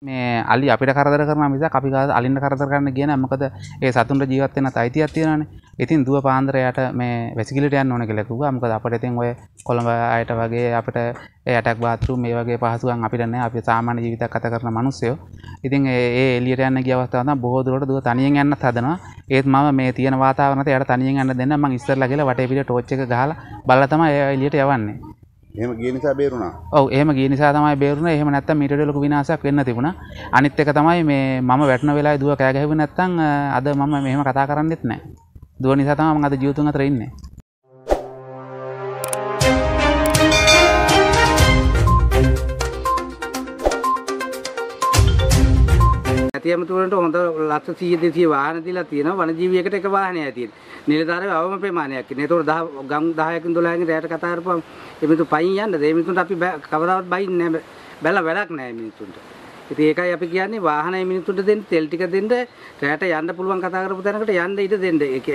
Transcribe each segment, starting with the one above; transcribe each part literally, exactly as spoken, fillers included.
මේ අලි අපිට කරදර කරනවා මිසක් අපි අලින්ට කරදර කරන්න ගියේ නැහැ. මොකද ඒ සතුන්ට ජීවත් වෙන්න අයිතියක් තියෙනවානේ. ඉතින් දුව පාන්දරයට මේ වැසිකිළිට යන්න ඕන කියලා කිව්වා. මොකද අපිට ඉතින් ඔය කොළඹ අයට වගේ අපිට ඒ ඇටැක් බාත්රූම් මේ වගේ පහසුකම් අපිට නැහැ. අපි සාමාන්‍ය ජීවිතයක් ගත කරන මිනිස්සුયો. ඉතින් ඒ ඒ එළියට යන්න ගිය අවස්ථාව තමයි බොහෝ දුරට දුව තනියෙන් යන්නත් හදනවා. ඒත් මම මේ තියෙන වාතාවරණයට එයාට තනියෙන් යන්න දෙන්න මම ඉස්සරලා ගිහලා වටේ පිට ටෝච් එක ගහලා බලලා තමයි ඒ එළියට යවන්නේ. එහෙම ගිය නිසා බේරුණා. ඔව් එහෙම ගිය නිසා තමයි බේරුණේ. එහෙම නැත්තම් මීට වඩා ලොකු විනාශයක් වෙන්න තිබුණා. අනිත් එක තමයි මේ මම වැටෙන වෙලාවේ දුව කෑ ගැහුවේ නැත්තම් අද මම මෙහෙම කතා කරන්නෙත් නැහැ. දුව නිසා තමයි මම අද ජීවිතුන් අතර ඉන්නේ. ඇතියමතුරන්ට හොඳ ලක්ෂ සීය දෙසිය වාහන දීලා තියෙනවා. වනජීවියකට එක වාහනයක් තියෙනවා. නිලධාරීව අවම ප්‍රමාණයක් ඉන්නේ. ඒතකොට ගම් දහයකින් දොළහකින් රැයට කතා කරපුවම එමිතු පයින් යන්නද? ඒ මිනිතුන්ට අපි කවදාවත් බයින්නේ නැහැ. බැලලා වැඩක් නැහැ මිනිතුන්ට. ඉතින් ඒකයි අපි කියන්නේ වාහනේ මිනිතුන්ට දෙන්න තෙල් ටික දෙන්න රැයට යන්න පුළුවන් කතා කරපු තැනකට යන්න ඉඩ දෙන්න. ඒක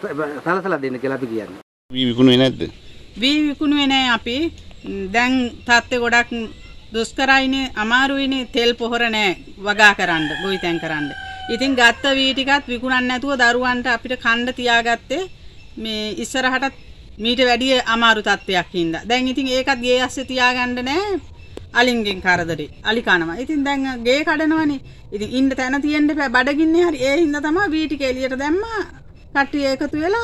සලසලා දෙන්න කියලා අපි කියන්නේ. වී විකුණුවේ නැද්ද? වී විකුණුවේ නැහැ අපි. දැන් තාත්තේ ගොඩක් දුෂ්කරයිනේ අමාරුයිනේ තෙල් පොහොර නැහැ වගා කරන්න ගොවිතැන් කරන්න. ඉතින් ගත්ත වී ටිකත් විකුණන්න නැතුව දරුවන්ට අපිට කන්න තියාගත්තේ මේ ඉස්සරහටත් මීට වැඩිය අමාරු තත්ත්වයක් හින්දා. දැන් ඉතින් ඒකත් ගේ ඇස්සේ තියාගන්න නැහැ. අලින්ගෙන් කරදරේ. අලි කනවා. ඉතින් දැන් ගේ කඩනවනේ. ඉතින් ඉන්න තැන තියෙන්න බෑ බඩගින්නේ හරි. ඒ හින්දා තමයි වී ටික එළියට දැම්මා. කට්ටිය එකතු වෙලා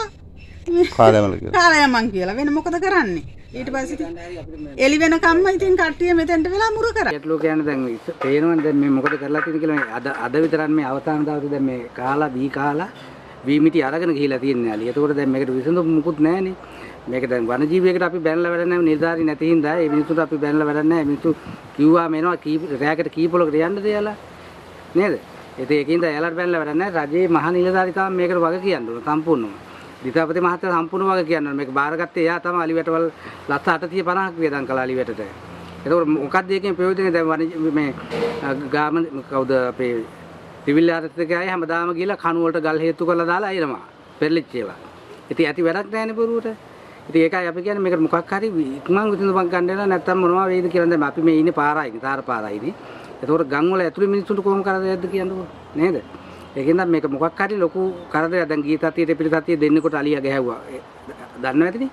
කාලයමල කියලා. කාලයමන් කියලා. වෙන මොකද කරන්නේ? ඊට පස්සේ එලි වෙනකම්ම ඉතින් කට්ටිය මෙතෙන්ට වෙලා මුරු කරා. ඒටලෝ කියන්නේ දැන් පේනවනේ දැන් මේ මොකද කරලා තියෙන්නේ කියලා අද අද විතරක් මේ අවසාන දවසේ දැන් මේ කාලා දී කාලා වී මිටි අරගෙන ගිහිලා තියෙන්නේ අලි. ඒතකොට දැන් මේකට විසඳුම් මුකුත් නැහැනේ. මේක දැන් වනජීවියකට අපි බැනලා වැඩ නැහැ නිර්ධාරි නැති හින්දා ඒ මිනිස්සුන්ට අපි බැනලා වැඩ නැහැ. මිනිස්සු කිව්වා මේනවා කී රැයකට කී පොලකට යන්නද කියලා නේද? ඒත් ඒකින්ද එයාලට බැනලා වැඩ නැහැ. රජයේ මහා නිලධාරි තමයි මේකට වග කියන්න ඕන සම්පූර්ණව. දිතාපති මහත්තයා සම්පූර්ණ වග කියන්න ඕන. මේක බාරගත්තේ එයා තමයි අලිවැටවල ලක්ෂ අටසිය පනහක් වියදම් කළා අලිවැටට. ඒතකොට මොකක්ද ඒකෙන් ප්‍රයෝජනේ දැන් මේ ගාම කවුද අපේ සිවිල් ආරක්ෂකයයි හැමදාම ගිහලා කණු වලට ගල් හේතු කරලා දාලා අයිනවා. පෙරලිච්ච ඒවා. ඉතින් ඇති වැඩක් නැහැනේ බොරුවට. ඉතින් ඒකයි අපි කියන්නේ මේකට මොකක් හරි ඉක්මන් විසඳුමක් ගන්න වෙනවා නැත්නම් මොනවා වෙයිද කියලා දැන් අපි මේ ඉන්නේ පාරයිනේ තාර පාරයිනේ. ඒතකොට ගම් වල ඇතුළේ මිනිස්සුන්ට කොහොම කරදරයක්ද කියන්නකෝ නේද? ඒකෙන්ද මේක මොකක් හරි ලොකු කරදරයක් දැන් ගිය තතියට පිට තතිය දෙන්නකොට අලියා ගැහුවා. දන්නව ඇතිනේ.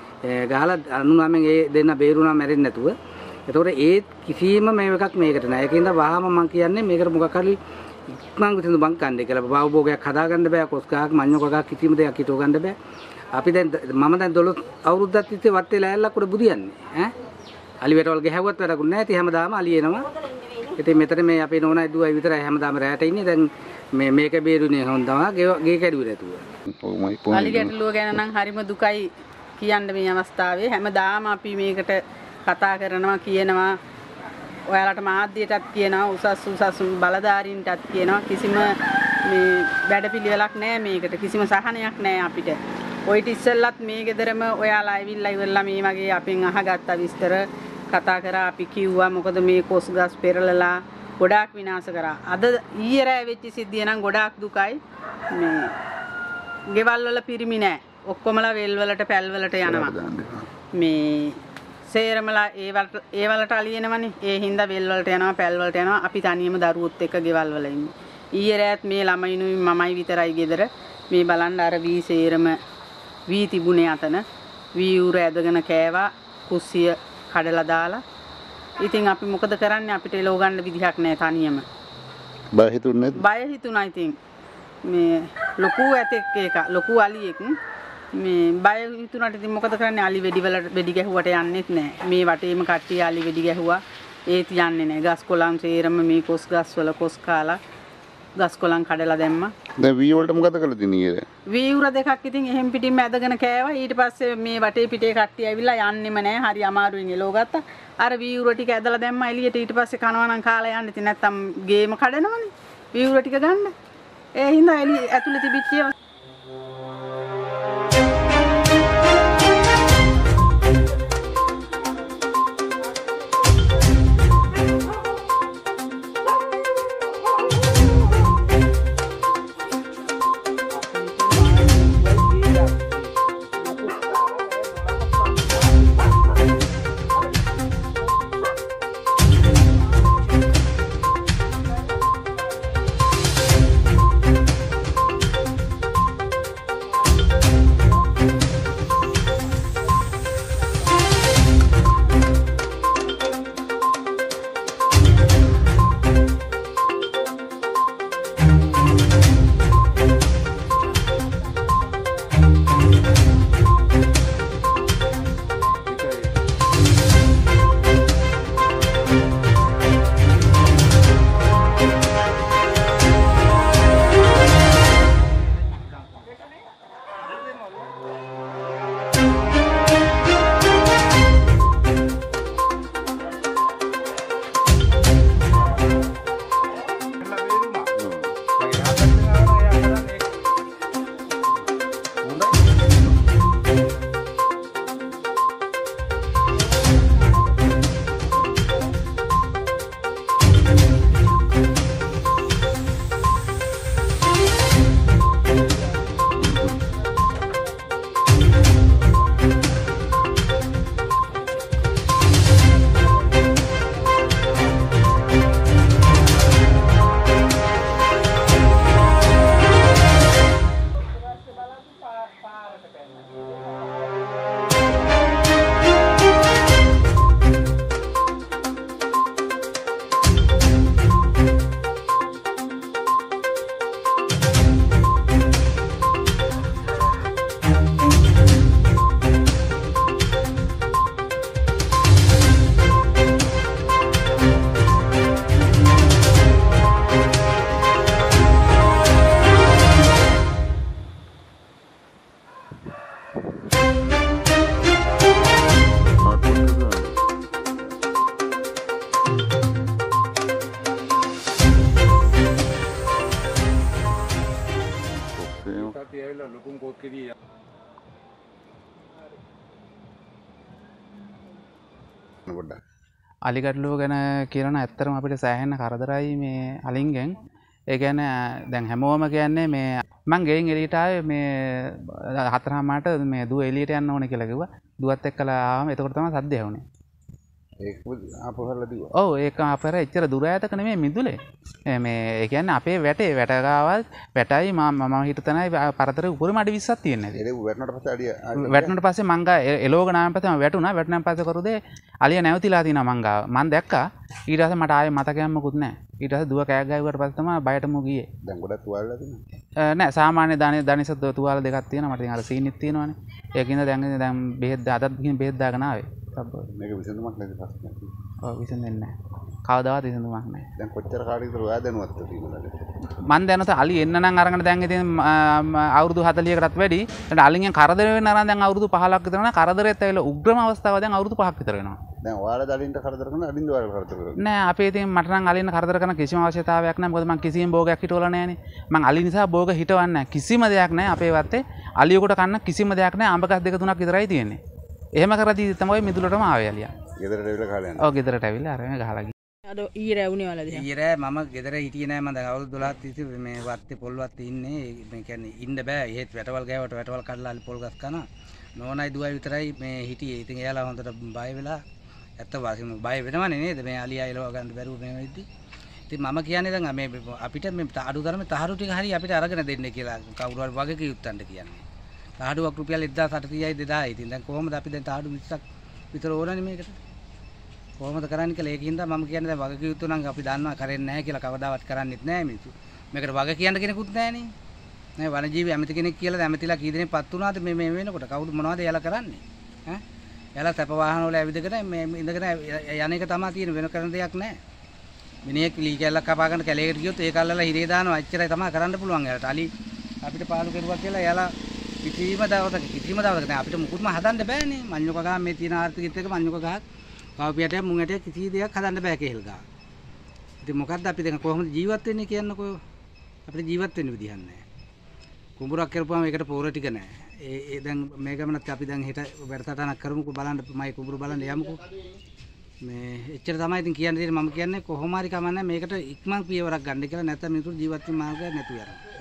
ඒ ගහලා අනුනාමෙන් ඒ දෙන්න බේරුණා මැරෙන්නේ නැතුව. ඒතකොට ඒ කිසිම මේ එකක් මේකට නෑ. ඒකෙන්ද වහම මම කියන්නේ මේකට මොකක් හරි ඉක්මන් විසඳුමක් ගන්න කියලා. භවභෝගයක් හදාගන්න බෑ. කොස්කාවක් මඤ්ඤෝ කකක් කිසිම දෙයක් හිතව ගන්න බෑ. අපි දැන් මම දැන් දොළොස් අවුරුද්දක් තිස්සේ වත්තේ ලෑල්ලක් උඩ බුදියන්නේ ඈ අලි වැටවල් ගහුවත් වැඩකුත් නැහැ. ඉතින් හැමදාම අලි එනවා. ඉතින් මෙතන මේ අපේ නෝනයි දුවයි විතරයි හැමදාම රැට ඉන්නේ. දැන් මේ මේක බේරුනේ හොන් තමයි ගේ කැඩුවේ නැතුව. අලි ගැටලුව ගැන නම් හරිම දුකයි කියන්න මේ අවස්ථාවේ. හැමදාම අපි මේකට කතා කරනවා කියනවා. ඔයාලට මාධ්‍යයටත් කියනවා උසස් උසස් බලධාරීන්ටත් කියනවා. කිසිම මේ වැඩපිළිවෙලක් නැහැ මේකට. කිසිම සහනයක් නැහැ අපිට. ඔයිට ඉස්සෙල්ලත් මේ ගෙදරම ඔයාලා ඇවිල්ලා ඉවරලා මේ වගේ අපෙන් අහගත්ත විස්තර කතා කරා. අපි කිව්වා මොකද මේ කොස් ගස් පෙරලලා ගොඩාක් විනාශ කරා. අද ඊයේ රෑ වෙච්ච සිද්ධිය නම් ගොඩාක් දුකයි. මේ ගෙවල් වල පිරිමි නැහැ. ඔක්කොමලා වෙල් වලට පැල් වලට යනවා. මේ සේරමලා ඒ වලට ඒ වලට අලියනවනේ. ඒ හින්දා වෙල් වලට යනවා පැල් වලට යනවා. අපි තනියම දරුවොත් එක්ක ගෙවල් වල ඉන්නේ. ඊයේ රෑත් මේ ළමයිනුයි මමයි විතරයි ගෙදර. මේ බලන්න අර වී සේරම වී තිබුණේ අතන වී උර ඇදගෙන කෑවා කුස්සිය කඩලා දාලා. ඉතින් අපි මොකද කරන්නේ අපිට එලව ගන්න විදිහක් නැහැ තනියම. බය හිතුනේ නැද්ද? බය හිතුණා ඉතින්. මේ ලොකු ඇතෙක් එක ලොකු අලියෙක් මේ බය හිතුණාට ඉතින් මොකද කරන්නේ අලි වෙඩි වල වෙඩි ගැහුවට යන්නෙත් නැහැ. මේ වටේම කට්ටිය අලි වෙඩි ගැහුවා. ඒත් යන්නේ නැහැ. ගස් කොළන් සේරම මේ කොස් ගස් වල කොස් කාලා ගස් කොළන් කඩලා දැම්මා. දැන් වී වලට මොකද කළේ දිනියේ? වී උර දෙකක් ඉතින් එහෙම් පිටින්ම ඇදගෙන කෑවා. ඊට පස්සේ මේ වටේ පිටේ කට්ටිය ඇවිල්ලා යන්නෙම නැහැ. හරි අමාරුවෙන් එලෝ ගත්තා. අර වී උර ටික ඇදලා දැම්මා එළියට. ඊට පස්සේ කනවා නම් කාලා යන්න. ඉතින් නැත්තම් ගේම කඩනවනේ. වී උර ටික ගන්න. ඒ හින්දා එළිය ඇතුලේ තිබිච්ච ඒවා ලොකුම කෝක්කේදී පොඩ්ඩක් අලිගඩ්ලුව ගැන කියරන ඇත්තරම අපිට සෑහෙන්න කරදරයි මේ අලින්ගෙන් ඒ කියන්නේ දැන් හැමෝම කියන්නේ මේ මං ගෙයින් එළියට ආවේ මේ හතරමාට මේ දුව එළියට යන්න ඕනේ කියලා කිව්වා. දුවත් එක්කලා ආවම එතකොට තමයි සද්ද ඇහුනේ. ඒක ආපහුලා දිවා. ඔව් ඒක අපර එච්චර දුර ඈතක නෙමෙයි මිදුලේ. මේ ඒ කියන්නේ අපේ වැටේ වැටගාවල් වැටයි මම මම හිතතනයි පරතර උපරිම අඩි විස්සක් තියෙන්නේ. ඒක වැටුණාට පස්සේ අඩිය වැටුණාට පස්සේ මං ගා එලෝග නාම පස්සේ මම වැටුණා. වැටුණාන් පස්සේ කරුදේ අලිය නැවතිලා තිනා මං ගාව. මං දැක්කා. ඊට පස්සේ මට ආයේ මතකයක් මොකුත් නැහැ. ඊට පස්සේ දුව කෑග් ගාවුවට පස්සේ තමයි බයටම ගියේ. දැන් ගොඩක් තුවාලලා තියෙනවා. නෑ සාමාන්‍ය දානේ දනිස තුවාල දෙකක් තියෙනවා. මට ඉතින් අර සීනිත් තියෙනවානේ. ඒකින්ද දැන් දැන් බෙහෙත් අදත් ගිහින් බෙහෙත් දාගෙන ආවේ. මේක විසඳුමක් නැති ප්‍රශ්නයක්. ඔව් විසඳෙන්නේ නැහැ. කවදාවත් විසඳුමක් නැහැ. දැන් කොච්චර කාලෙක විතර ඔයා දැනුවත් තියෙනවද? මන් දැනත අලි එන්න නම් අරගෙන දැන් ඉතින් අවුරුදු හතලිහකටත් වැඩි. දැන් අලින්ගෙන් කරදර වෙන්න අරන් දැන් අවුරුදු පහළොක් විතර යනවා. කරදරෙත් ඇවිල්ලා උග්‍රම අවස්ථාව දැන් අවුරුදු පහක් විතර වෙනවා. දැන් ඔයාලා දලින්ට කරදර කරන අලින්ද ඔයාලා කරදර කරනවා? නෑ අපේ ඉතින් මට නම් අලින්න කරදර කරන කිසිම අවශ්‍යතාවයක් නැහැ. මොකද මං කිසිම භෝගයක් හිටවලා නැහැනේ. මං අලි නිසා භෝග හිටවන්නේ නැහැ. කිසිම දෙයක් නැහැ අපේ වත්තේ. අලියෙකුට කන්න කිසිම දෙයක් නැහැ. අඹ ගස් දෙක තුනක් විතරයි තියෙන්නේ. එහෙම කරදී තමයි මිදුලටම ආවේ අලියා. ගෙදරට ඇවිල්ලා කාලේ යනවා. ඔව් ගෙදරට ඇවිල්ලා අර මේ ගහලා ගියා. අද ඊරෑ වුණේ වලද? ඊරෑ මම ගෙදර හිටියේ නෑ. මම දැන් අවුරුදු දොළහක් තිස්සේ මේ වත්තේ පොල් වත්තේ ඉන්නේ. මේ කියන්නේ ඉන්න බෑ. එහෙත් වැටවල් ගෑවට වැටවල් කඩලා අලි පොල් ගස් කනවා. නෝනයි දුවයි විතරයි මේ හිටියේ. ඉතින් එයාලා හොඳට බය වෙලා ඇත්ත වාසියම බය වෙනවනේ නේද? මේ අලියා එලව ගන්න බැරුව මේ වෙද්දි. ඉතින් මම කියන්නේ දැන් මේ අපිට මේ අඩු ධර්මේ තහඩු ටික හරි අපිට අරගෙන දෙන්න කියලා කවුරු හරි වගේ කිව්ත්තන්ට කියන්නේ. තහඩුවක් රුපියල් එක්දාස් අටසියයි දෙදාසයි. ඉතින් දැන් කොහොමද අපි දැන් තහඩු විස්සක් විතර ඕනනේ මේකට? කොහොමද කරන්නේ කියලා ඒකින්ද මම කියන්නේ දැන් වගේ කිව්තු නම් අපි දන්නවා කරන්නේ නැහැ කියලා කවදාවත් කරන්නේත් නැහැ මිනිස්සු. මේකට වගේ කියන්න කෙනෙකුත් නැහනේ. නේ වනජීවි ඇමති කෙනෙක් කියලා ඇමතිලා කී දෙනෙක් පත් වුණාද මේ මේ වෙනකොට කවුරු මොනවද එයාලා කරන්නේ? ඈ එයාලා තප වාහන වල ඇවිදගෙන මේ ඉඳගෙන යන එක තමයි තියෙන වෙන කරන දෙයක් නැහැ. මිනිහෙක් ලී කැල්ලක් කපා ගන්න කැලේකට ගියොත් ඒක අල්ලලා හිරේ දානවා. එච්චරයි තමයි කරන්න පුළුවන් එයාලට. අලි අපිට පාලු කෙරුවා කියලා එයාලා කිසිම දවසක කිසිම දවසක දැන් අපිට මුකුත්ම හදන්න බෑනේ. මඤ්ඤොක ගහ මේ තියෙන ආර්ථිකෙත් එක මඤ්ඤොක ගහක් කවපියටයක් මුං ඇටයක් කිසි දෙයක් හදන්න බෑ කේල් ගහ. ඉතින් මොකද්ද අපි දැන් කොහොමද ජීවත් වෙන්නේ කියන්නකෝ. අපිට ජීවත් වෙන්න විදිහක් නැහැ. කුඹුරක් කරපුවාම ඒකට පොර ටික නැහැ. ඒ ඒ දැන් මේ ගමනත් අපි දැන් හෙට වැඩසටහනක් කරමුකෝ බලන්න මයි කුඹුර බලන්න යමුකෝ. මේ එච්චර තමයි ඉතින් කියන්න දෙන්නේ. මම කියන්නේ කොහොම හරි කමන්නේ මේකට ඉක්මන් පියවරක් ගන්න කියලා නැත්නම් මිනිතුරු ජීවත් වෙන්න මාර්ගයක් නැතු යනවා.